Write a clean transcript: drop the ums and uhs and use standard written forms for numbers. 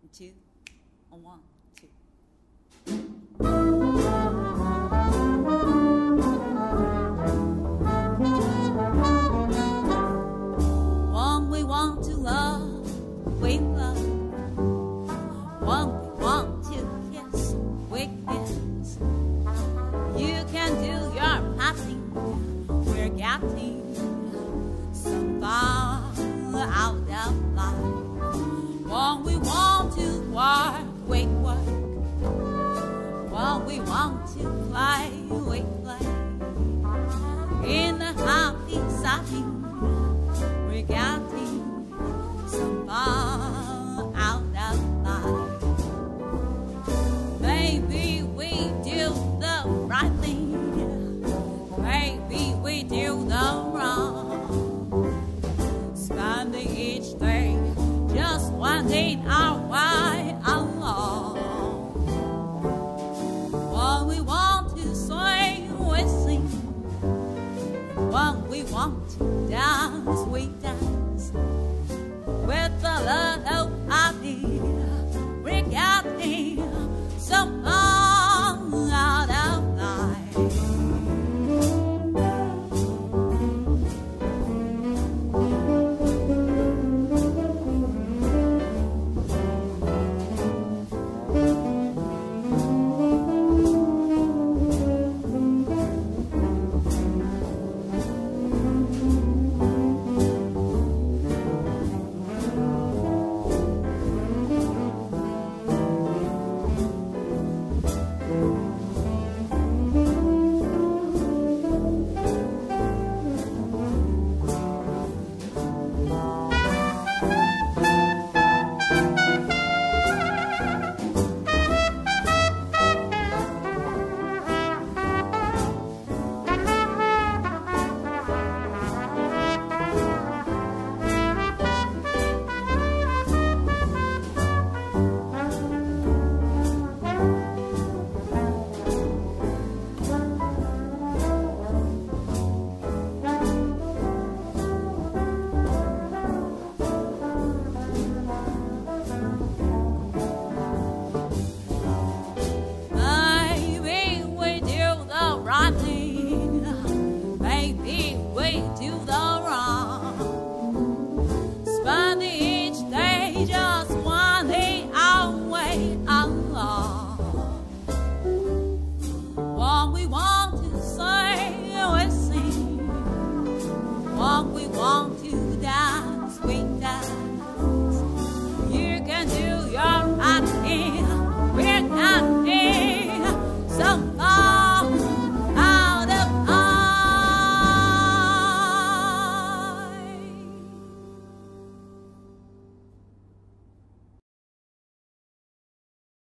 two, one, two. One we want to love, we love. One we want to kiss, we kiss. You can do your passing, we're getting some far out of life. One we want to work, we work. One we want to play, we play. In a happy setting, we're getting some far out of life. Maybe we do the right thing, maybe we do the wrong. Spending each day just winding our way along. When we want to swing, we sing. When we want to dance, we